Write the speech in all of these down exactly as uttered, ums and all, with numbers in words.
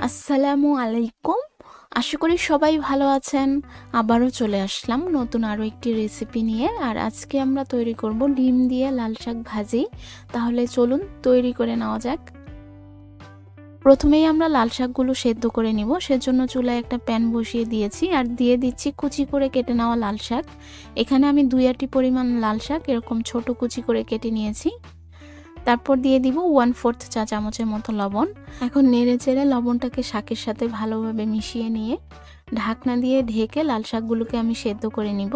আসসালামু আলাইকুম। আশা করি সবাই ভালো আছেন। আবারও চলে আসলাম নতুন আরও একটি রেসিপি নিয়ে। আর আজকে আমরা তৈরি করব ডিম দিয়ে লাল শাক ভাজি। তাহলে চলুন তৈরি করে নেওয়া যাক। প্রথমেই আমরা লাল শাকগুলো সেদ্ধ করে নিব। সেজন্য চুলায় একটা প্যান বসিয়ে দিয়েছি আর দিয়ে দিচ্ছি কুচি করে কেটে নেওয়া লাল শাক। এখানে আমি দুই আটি পরিমাণ লাল শাক এরকম ছোট কুচি করে কেটে নিয়েছি। তারপর দিয়ে দিব ওয়ান ফোর্থ চা চামচের মতো লবণ। এখন নেড়ে চেড়ে লবণটাকে শাকের সাথে ভালোভাবে মিশিয়ে নিয়ে ঢাকনা দিয়ে ঢেকে লাল শাকগুলোকে আমি সেদ্ধ করে নিব।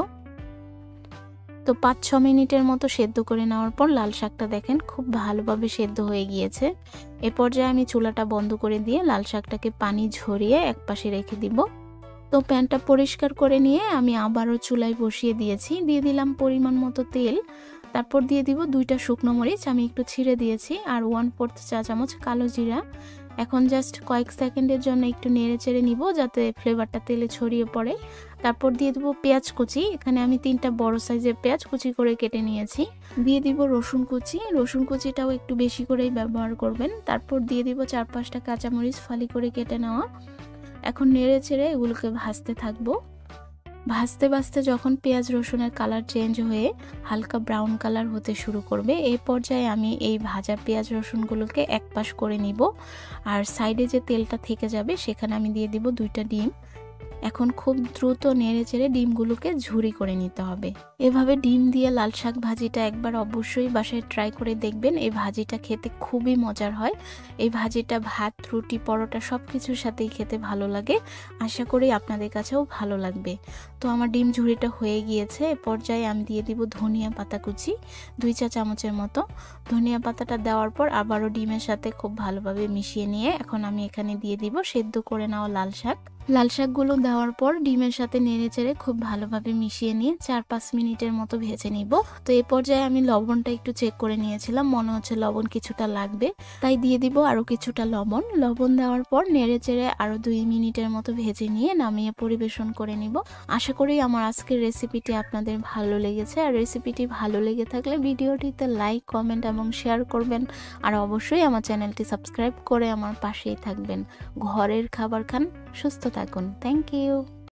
তো পাঁচ ছ মিনিটের মতো সেদ্ধ করে নেওয়ার পর লাল শাকটা দেখেন খুব ভালোভাবে সেদ্ধ হয়ে গিয়েছে। এ পর্যায়ে আমি চুলাটা বন্ধ করে দিয়ে লাল শাকটাকে পানি ঝরিয়ে একপাশে রেখে দিব। তো প্যানটা পরিষ্কার করে নিয়ে আমি আবারও চুলায় বসিয়ে দিয়েছি। দিয়ে দিলাম পরিমাণ মতো তেল। তারপর দিয়ে দিব দুইটা শুকনো মরিচ আমি একটু ছিঁড়ে দিয়েছি আর ওয়ান ফোর্থ চা চামচ কালো জিরা। এখন জাস্ট কয়েক সেকেন্ডের জন্য একটু নেড়ে চেড়ে নিব যাতে ফ্লেভারটা তেলে ছড়িয়ে পড়ে। তারপর দিয়ে দেবো পেঁয়াজ কুচি। এখানে আমি তিনটা বড় সাইজের পেঁয়াজ কুচি করে কেটে নিয়েছি। দিয়ে দিব রসুন কুচি। রসুন কুচিটাও একটু বেশি করেই ব্যবহার করবেন। তারপর দিয়ে দিব চার পাঁচটা কাঁচামরিচ ফালি করে কেটে নেওয়া। এখন নেড়ে চেড়ে এগুলোকে ভাজতে থাকবো। ভাজতে ভাজতে যখন পেঁয়াজ রসুনের কালার চেঞ্জ হয়ে হালকা ব্রাউন কালার হতে শুরু করবে, এই পর্যায়ে আমি এই ভাজা পেঁয়াজ রসুনগুলোকে এক পাশ করে নিব। আর সাইডে যে তেলটা থেকে যাবে সেখানে আমি দিয়ে দিব দুইটা ডিম। এখন খুব দ্রুত নেড়ে চেড়ে ডিমগুলোকে ঝুরি করে নিতে হবে। এভাবে ডিম দিয়ে লাল শাক ভাজিটা একবার অবশ্যই বাসায় ট্রাই করে দেখবেন। এই ভাজিটা খেতে খুবই মজার হয়। এই ভাজিটা ভাত, রুটি, পরোটা সব কিছুর সাথেই খেতে ভালো লাগে। আশা করি আপনাদের কাছেও ভালো লাগবে। তো আমার ডিম ঝুরিটা হয়ে গিয়েছে। এ পর্যায়ে আমি দিয়ে দিব ধনিয়া পাতা কুচি দুই চা চামচের মতো। ধনিয়া পাতাটা দেওয়ার পর আবারও ডিমের সাথে খুব ভালোভাবে মিশিয়ে নিয়ে এখন আমি এখানে দিয়ে দিব সেদ্ধ করে নেওয়া লাল শাক। লাল শাকগুলো দেওয়ার পর ডিমের সাথে নেড়ে চেড়ে খুব ভালোভাবে মিশিয়ে নিয়ে চার পাঁচ মিনিটের মতো ভেজে নিব। তো এই পর্যায়ে আমি লবণটা একটু চেক করে নিয়েছিলাম, মনে হচ্ছে লবণ কিছুটা লাগবে, তাই দিয়ে দিব আরও কিছুটা লবণ। লবণ দেওয়ার পর নেড়ে চেড়ে আরও দুই মিনিটের মতো ভেজে নিয়ে নামিয়ে পরিবেশন করে নিব। আশা করি আমার আজকের রেসিপিটি আপনাদের ভালো লেগেছে। আর রেসিপিটি ভালো লেগে থাকলে ভিডিওটিতে লাইক, কমেন্ট এবং শেয়ার করবেন। আর অবশ্যই আমার চ্যানেলটি সাবস্ক্রাইব করে আমার পাশেই থাকবেন। ঘরের খাবার খান, সুস্থ থাকুন। Thank you.